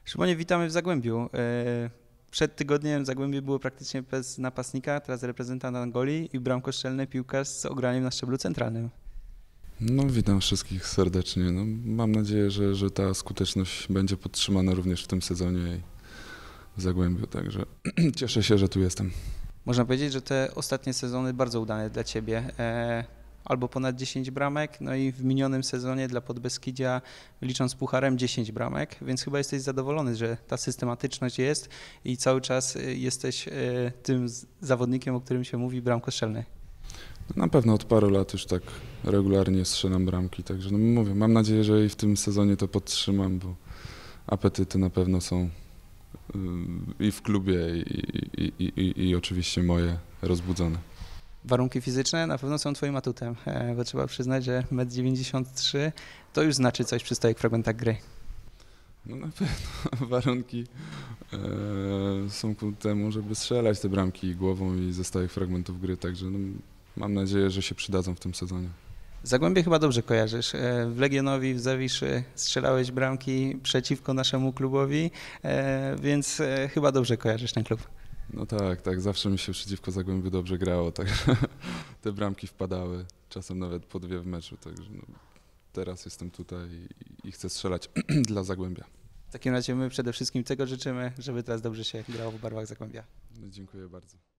Szymonie, witamy w Zagłębiu. Przed tygodniem Zagłębie było praktycznie bez napastnika, teraz reprezentant Angolii i bramkostrzelny piłkarz z ograniem na szczeblu centralnym. No, witam wszystkich serdecznie. No, mam nadzieję, że ta skuteczność będzie podtrzymana również w tym sezonie i w Zagłębiu, także cieszę się, że tu jestem. Można powiedzieć, że te ostatnie sezony bardzo udane dla Ciebie. Albo ponad 10 bramek, no i w minionym sezonie dla Podbeskidzia, licząc pucharem, 10 bramek, więc chyba jesteś zadowolony, że ta systematyczność jest i cały czas jesteś tym zawodnikiem, o którym się mówi, bramkostrzelny. No, na pewno od paru lat już tak regularnie strzelam bramki, także no mówię, mam nadzieję, że i w tym sezonie to podtrzymam, bo apetyty na pewno są i w klubie i oczywiście moje rozbudzone. Warunki fizyczne na pewno są Twoim atutem, bo trzeba przyznać, że 1,93 m to już znaczy coś przy stałych fragmentach gry. No na pewno warunki są ku temu, żeby strzelać te bramki głową i ze stałych fragmentów gry, także no, mam nadzieję, że się przydadzą w tym sezonie. Zagłębie chyba dobrze kojarzysz. W Legionowi, w Zawiszy strzelałeś bramki przeciwko naszemu klubowi, więc chyba dobrze kojarzysz ten klub. No tak, zawsze mi się przeciwko Zagłębiu dobrze grało, także te bramki wpadały, czasem nawet po dwie w meczu, także no, teraz jestem tutaj i chcę strzelać dla Zagłębia. W takim razie my przede wszystkim tego życzymy, żeby teraz dobrze się grało w barwach Zagłębia. No, dziękuję bardzo.